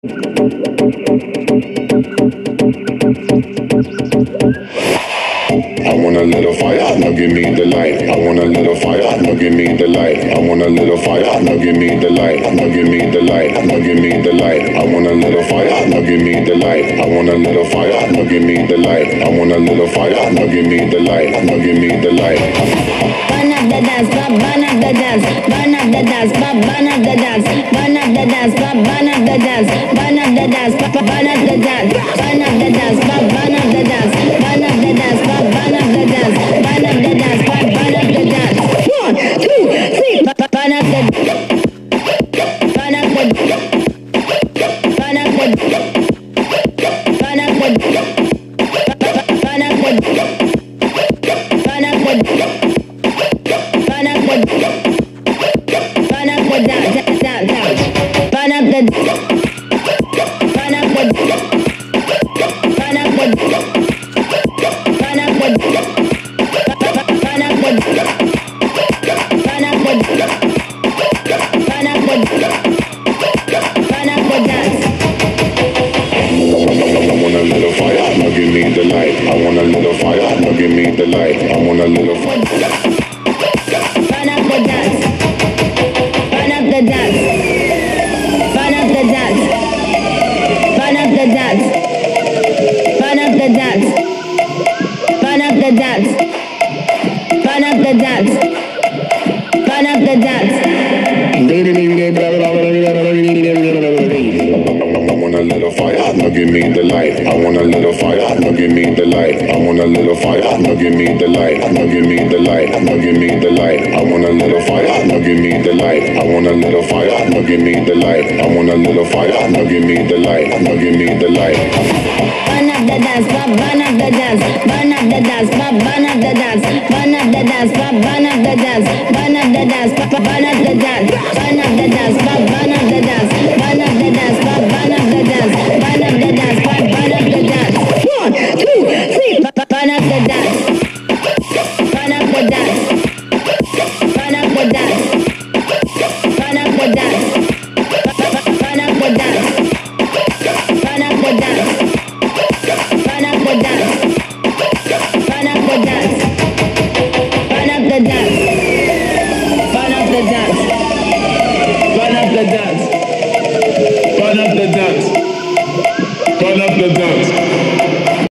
I want a little fire, now give me the light. I want a little fire, now give me the light. I want a little fire, now give me the light. Now give me the light, now give me the light. I want a little fire, now give me the light. I want a little fire, now give me the light. I want a little fire, now give me the light. Now give me the light. Burn up the dance, burn up the dance, burn up the dance, burn up the dance, burn up the dance, burn up the dance, burn up the dance, burn up the dance, burn up the dance, burn up the dance, burn up the dance, burn up the dance, burn up the dance, burn up the dance. 1, 2, 3, burn up the, burn up the, burn up the, burn up the, burn up the, burn up the. Burn up the dance,